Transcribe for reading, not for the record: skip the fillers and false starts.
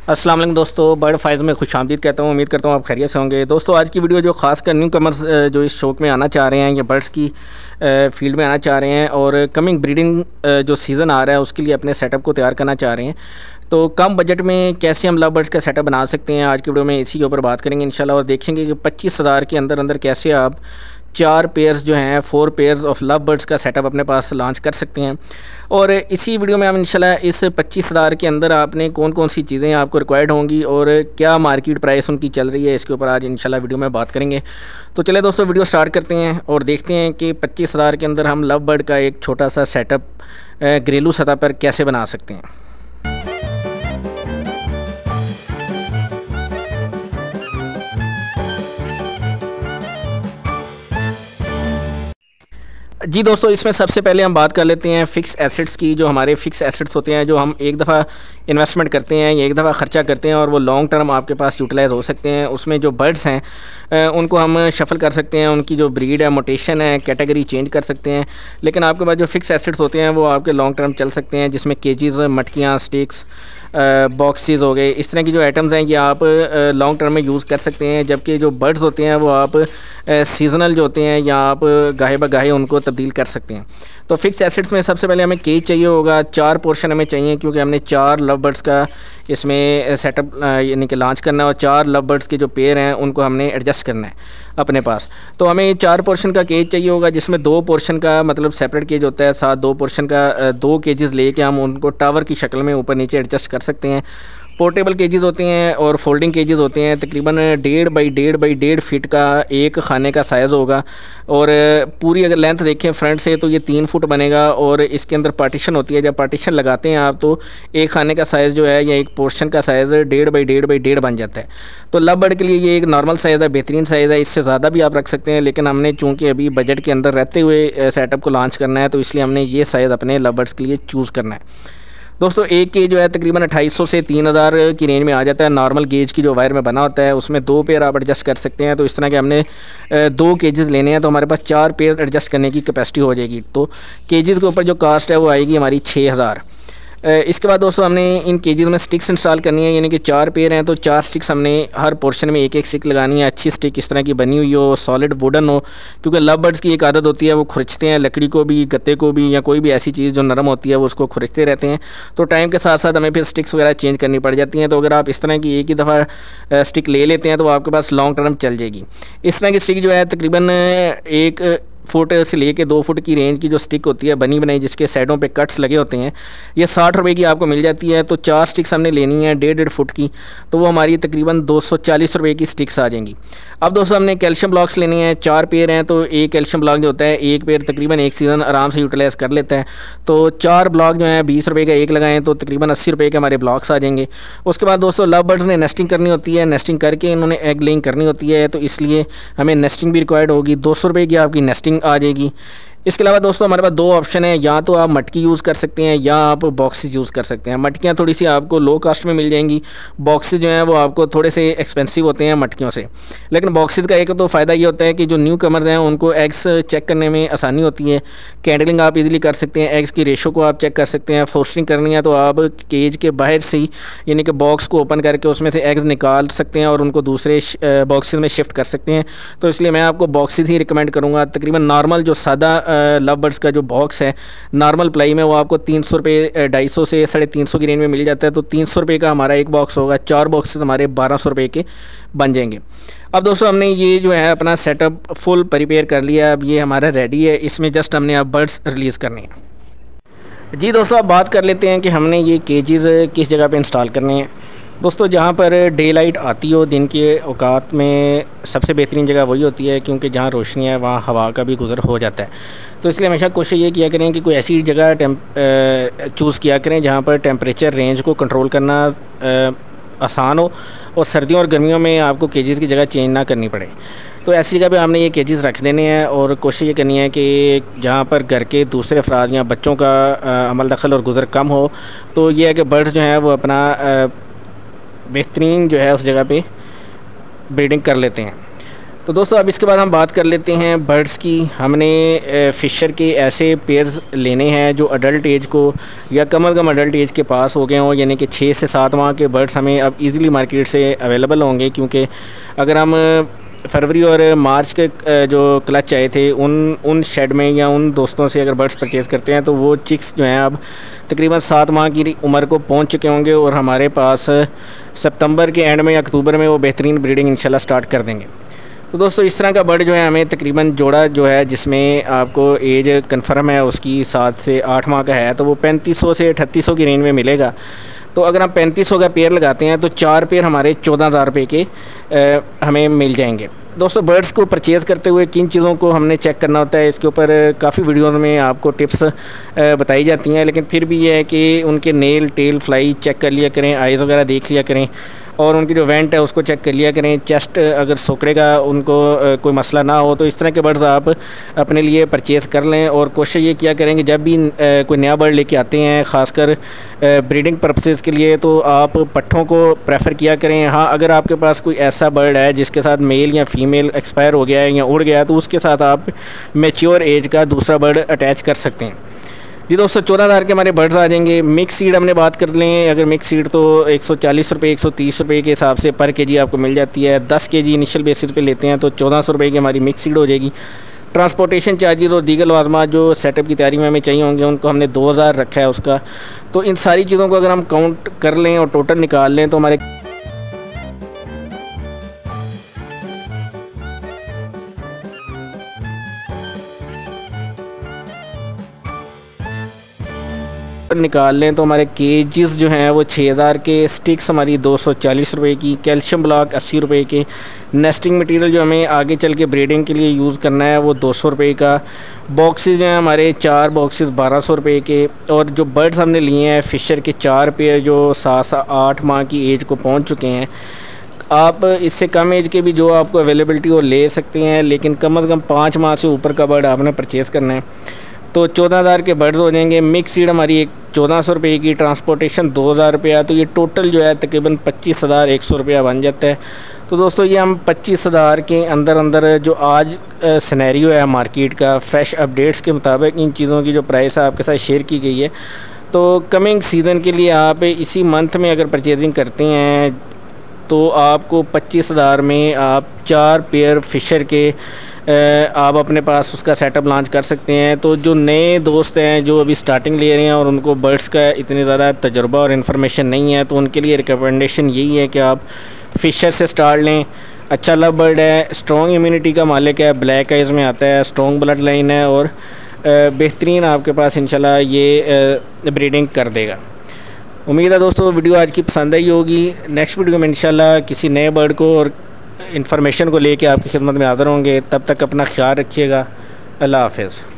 अस्सलाम वालेकुम दोस्तों, बर्ड फाइज में खुशामदीद कहता हूँ। उम्मीद करता हूँ आप खैरियत से होंगे। दोस्तों आज की वीडियो जो खासकर न्यू कमर्स जो इस शौक़ में आना चाह रहे हैं या बर्ड्स की फील्ड में आना चाह रहे हैं और कमिंग ब्रीडिंग जो सीज़न आ रहा है उसके लिए अपने सेटअप को तैयार करना चाह रहे हैं, तो कम बजट में कैसे हम लव बर्ड्स का सेटअप बना सकते हैं, आज की वीडियो में इसी के ऊपर बात करेंगे इंशाल्लाह। और देखेंगे कि 25,000 के अंदर कैसे आप 4 पेयर्स जो हैं 4 पेयर्स ऑफ लव बर्ड्स का सेटअप अपने पास लॉन्च कर सकते हैं। और इसी वीडियो में हम इंशाल्लाह इस 25,000 के अंदर आपने कौन कौन सी चीज़ें आपको रिक्वायर्ड होंगी और क्या मार्केट प्राइस उनकी चल रही है, इसके ऊपर आज इंशाल्लाह वीडियो में बात करेंगे। तो चले दोस्तों वीडियो स्टार्ट करते हैं और देखते हैं कि 25,000 के अंदर हम लव बर्ड का एक छोटा सा सेटअप घरेलू सतह पर कैसे बना सकते हैं। जी दोस्तों, इसमें सबसे पहले हम बात कर लेते हैं फ़िक्स एसेट्स की। जो हमारे फ़िक्स एसेट्स होते हैं, जो हम एक दफ़ा इन्वेस्टमेंट करते हैं या एक दफ़ा ख़र्चा करते हैं और वो लॉन्ग टर्म आपके पास यूटिलाइज़ हो सकते हैं। उसमें जो बर्ड्स हैं उनको हम शफ़ल कर सकते हैं, उनकी जो ब्रीड है, मोटेशन है, कैटेगरी चेंज कर सकते हैं। लेकिन आपके पास जो फ़िक्स एसेट्स होते हैं वो आपके लॉन्ग टर्म चल सकते हैं, जिसमें केजीज़, मटकियाँ, स्टिक्स, बॉक्सेस हो गए, इस तरह की जो आइटम्स हैं ये आप लॉन्ग टर्म में यूज़ कर सकते हैं। जबकि जो बर्ड्स होते हैं वो आप सीज़नल जो होते हैं या आप गाहे बगाहे उनको तब्दील कर सकते हैं। तो फ़िक्स एसेट्स में सबसे पहले हमें केज चाहिए होगा, 4 पोर्शन हमें चाहिए, क्योंकि हमने 4 लव बर्ड्स का इसमें सेटअप यानी कि लॉन्च करना है और 4 लव बर्ड्स के जो पेयर हैं उनको हमने एडजस्ट करना है अपने पास। तो हमें 4 पोर्शन का केज चाहिए होगा, जिसमें 2 पोर्शन का मतलब सेपरेट केज होता है, साथ 2 पोर्शन का 2 केजेस लेके हम उनको टावर की शक्ल में ऊपर नीचे एडजस्ट कर सकते हैं। पोर्टेबल केजेस होते हैं और फोल्डिंग केजेस होते हैं। तकरीबन 1.5 बाई 1.5 फीट का एक खाने का साइज़ होगा और पूरी अगर लेंथ देखें फ्रंट से तो ये 3 फुट बनेगा। और इसके अंदर पार्टीशन होती है, जब पार्टीशन लगाते हैं आप तो एक खाने का साइज़ जो है या एक पोर्शन का साइज़ 1.5 बाई 1.5 बन जाता है। तो लव बर्ड के लिए ये एक नॉर्मल साइज़ है, बेहतरीन साइज़ है, इससे ज़्यादा भी आप रख सकते हैं। लेकिन हमने चूँकि अभी बजट के अंदर रहते हुए सेटअप को लॉन्च करना है तो इसलिए हमने ये साइज़ अपने लव बर्ड्स के लिए चूज़ करना है। दोस्तों एक केज जो है तकरीबन 2800 से 3000 की रेंज में आ जाता है। नॉर्मल गेज की जो वायर में बना होता है उसमें 2 पेयर आप एडजस्ट कर सकते हैं। तो इस तरह के हमने 2 केजेस लेने हैं तो हमारे पास 4 पेयर एडजस्ट करने की कैपेसिटी हो जाएगी। तो केजेस के ऊपर जो कास्ट है वो आएगी हमारी 6000। इसके बाद दोस्तों हमने इन केजेस में स्टिक्स इंस्टॉल करनी है, यानी कि 4 पेयर हैं तो 4 स्टिक्स हमने हर पोर्शन में एक स्टिक लगानी है। अच्छी स्टिक इस तरह की बनी हुई हो, सॉलिड वुडन हो, क्योंकि लव बर्ड्स की एक आदत होती है वो खुरचते हैं लकड़ी को भी, गत्ते को भी, या कोई भी ऐसी चीज़ जो नरम होती है वो उसको खुरचते रहते हैं। तो टाइम के साथ साथ हमें फिर स्टिक्स वगैरह चेंज करनी पड़ जाती हैं। तो अगर आप इस तरह की एक ही दफ़ा स्टिक ले लेते हैं तो आपके पास लॉन्ग टर्म चल जाएगी। इस तरह की स्टिक जो है तकरीबन 1 फुट से लेके 2 फुट की रेंज की जो स्टिक होती है बनी बनाई, जिसके साइडों पे कट्स लगे होते हैं, ये 60 रुपये की आपको मिल जाती है। तो 4 स्टिक्स हमने लेनी है 1.5 फुट की, तो वो हमारी तकरीबन 240 रुपये की स्टिक्स आ जाएंगी। अब दोस्तों हमने कैल्शियम ब्लॉक्स लेने हैं, 4 पेयर हैं तो एक कैल्शियम ब्लॉक जो होता है एक पेयर तकरीबन एक सीज़न आराम से यूटिलाइज़ कर लेता है। तो 4 ब्लॉक जो है 20 रुपये का एक लगाएं तो तकरीबन 80 रुपये के हमारे ब्लॉक्स आ जाएंगे। उसके बाद दोस्तों लव बर्ड्स ने नेस्टिंग करनी होती है, नेस्टिंग करके इन्होंने एग लेइंग करनी होती है, तो इसलिए हमें नेस्टिंग भी रिक्वायर्ड होगी। 200 रुपये की आपकी नेस्टिंग आ जाएगी। इसके अलावा दोस्तों हमारे पास 2 ऑप्शन है, या तो आप मटकी यूज़ कर सकते हैं या आप बॉक्सेस यूज़ कर सकते हैं। मटकियाँ थोड़ी सी आपको लो कास्ट में मिल जाएंगी, बॉक्सेस जो हैं वो आपको थोड़े से एक्सपेंसिव होते हैं मटकियों से। लेकिन बॉक्सेस का एक तो फ़ायदा ये होता है कि जो न्यू कमर्स हैं उनको एग्स चेक करने में आसानी होती है, कैंडलिंग आप इजीली कर सकते हैं, एग्स की रेशो को आप चेक कर सकते हैं। फोस्टरिंग करनी है तो आप केज के बाहर से ही यानी कि बॉक्स को ओपन करके उसमें से एग्स निकाल सकते हैं और उनको दूसरे बॉक्सेस में शिफ्ट कर सकते हैं। तो इसलिए मैं आपको बॉक्सेस ही रिकमेंड करूँगा। तकरीबन नॉर्मल जो सादा लव बर्ड्स का जो बॉक्स है नॉर्मल प्लाई में वो आपको 300 रुपये 250 से 350 की रेंज में मिल जाता है। तो 300 रुपये का हमारा एक बॉक्स होगा, 4 बॉक्सेस हमारे 1200 रुपये के बन जाएंगे। अब दोस्तों हमने ये जो है अपना सेटअप फुल प्रिपेयर कर लिया, अब ये हमारा रेडी है, इसमें जस्ट हमने अब बर्ड्स रिलीज़ करने हैं। जी दोस्तों अब बात कर लेते हैं कि हमने ये केजेस किस जगह पे इंस्टॉल करने हैं। दोस्तों जहाँ पर डे लाइट आती हो दिन के औकात में सबसे बेहतरीन जगह वही होती है, क्योंकि जहाँ रोशनी है वहाँ हवा का भी गुज़र हो जाता है। तो इसलिए हमेशा कोशिश ये किया करें कि कोई ऐसी जगह चूज़ किया करें जहाँ पर टेम्परेचर रेंज को कंट्रोल करना आसान हो और सर्दियों और गर्मियों में आपको केजेस की जगह चेंज ना करनी पड़े। तो ऐसी जगह पे हमने ये केजेस रख देने हैं और कोशिश ये करनी है कि जहाँ पर घर के दूसरे अफराद या बच्चों का अमल दखल और गुज़र कम हो, तो ये है कि बर्ड्स जो हैं वो अपना बेहतरीन जो है उस जगह पे ब्रीडिंग कर लेते हैं। तो दोस्तों अब इसके बाद हम बात कर लेते हैं बर्ड्स की। हमने फ़िशर के ऐसे पेयर्स लेने हैं जो अडल्ट एज को या कम अज़ कम अडल्ट एज के पास हो गए हों, यानी कि 6 से 7 माह के बर्ड्स हमें अब इजीली मार्केट से अवेलेबल होंगे। क्योंकि अगर हम फरवरी और मार्च के जो क्लच आए थे उन शेड में या उन दोस्तों से अगर बर्ड्स परचेज़ करते हैं तो वो चिक्स जो हैं अब तकरीबन 7 माह की उम्र को पहुंच चुके होंगे और हमारे पास सितंबर के एंड में या अक्टूबर में वो बेहतरीन ब्रीडिंग इंशाल्लाह स्टार्ट कर देंगे। तो दोस्तों इस तरह का बर्ड जो है हमें तकरीबन जोड़ा जो है जिसमें आपको एज कंफर्म है उसकी 7 से 8 माह का है, तो वो 3500 से 3800 की रेंज में मिलेगा। तो अगर हम 3500 का पेयर लगाते हैं तो 4 पेयर हमारे 14,000 रुपये के हमें मिल जाएंगे। दोस्तों बर्ड्स को परचेज़ करते हुए किन चीज़ों को हमने चेक करना होता है, इसके ऊपर काफ़ी वीडियोज़ में आपको टिप्स बताई जाती हैं, लेकिन फिर भी ये है कि उनके नेल टेल फ्लाई चेक कर लिया करें, आइज़ वगैरह देख लिया करें और उनकी जो वेंट है उसको चेक कर लिया करें। चेस्ट अगर सोकड़े का उनको कोई मसला ना हो तो इस तरह के बर्ड्स आप अपने लिए परचेज़ कर लें। और कोशिश ये किया करें कि जब भी कोई नया बर्ड लेके आते हैं ख़ासकर ब्रीडिंग पर्पसेस के लिए तो आप पट्ठों को प्रेफर किया करें। हाँ, अगर आपके पास कोई ऐसा बर्ड है जिसके साथ मेल या फीमेल एक्सपायर हो गया है या उड़ गया है तो उसके साथ आप मैच्योर एज का दूसरा बर्ड अटैच कर सकते हैं। जी दोस्तों 14,000 के हमारे बर्ड्स आ जाएंगे। मिक्स सीड हमने बात कर लें, अगर मिक्स सीड तो 140 रुपये 130 रुपये के हिसाब से पर केजी आपको मिल जाती है। 10 केजी इनिशियल बेसिस पे लेते हैं तो 1400 रुपये की हमारी मिक्स सीड हो जाएगी। ट्रांसपोर्टेशन चार्जेस और दीगर लवाज़मात जो सेटअप की तैयारी में हमें चाहिए होंगे उनको हमने 2000 रखा है उसका। तो इन सारी चीज़ों को अगर हम काउंट कर लें और टोटल निकाल लें तो हमारे केजीज़ जो हैं वो 6000 के, स्टिक्स हमारी 240 रुपये की, कैल्शियम ब्लॉक 80 रुपये के, नेस्टिंग मटेरियल जो हमें आगे चल के ब्रीडिंग के लिए यूज़ करना है वो 200 रुपये का, बॉक्सेस जो हैं हमारे 4 बॉक्सेस 1200 रुपये के। और जो बर्ड्स हमने लिए हैं फ़िशर के 4 पेयर जो 7 से 8 माह की एज को पहुँच चुके हैं। आप इससे कम एज के भी जो आपको अवेलेबिलिटी वो ले सकते हैं, लेकिन कम अज़ कम 5 माह से ऊपर का बर्ड आपने परचेज़ करना है। तो 14,000 के बर्ड्स हो जाएंगे। मिक्स सीड हमारी 1400 रुपये की, ट्रांसपोर्टेशन 2000 रुपया, तो ये टोटल जो है तकरीबन 25,100 रुपया बन जाता है। तो दोस्तों ये हम 25,000 के अंदर जो आज सिनेरियो है मार्केट का फ्रेश अपडेट्स के मुताबिक इन चीज़ों की जो प्राइस है आपके साथ शेयर की गई है। तो कमिंग सीज़न के लिए आप इसी मंथ में अगर परचेजिंग करते हैं तो आपको 25,000 में आप 4 पेयर फ़िशर के आप अपने पास उसका सेटअप लॉन्च कर सकते हैं। तो जो नए दोस्त हैं जो अभी स्टार्टिंग ले रहे हैं और उनको बर्ड्स का इतनी ज़्यादा तजुर्बा और इन्फॉर्मेशन नहीं है तो उनके लिए रिकमेंडेशन यही है कि आप फ़िशर से स्टार्ट लें। अच्छा लव बर्ड है, स्ट्रॉन्ग इम्यूनिटी का मालिक है, ब्लैक आइज़ में आता है, स्ट्रॉन्ग ब्लड लाइन है और बेहतरीन आपके पास इंशाल्लाह ये ब्रीडिंग कर देगा। उम्मीद है दोस्तों वीडियो आज की पसंद आई होगी। नेक्स्ट वीडियो में इंशाल्लाह किसी नए बर्ड को और इन्फॉर्मेशन को लेके आपकी खिदमत में हाज़िर होंगे। तब तक अपना ख्याल रखिएगा। अल्लाह हाफ़िज़।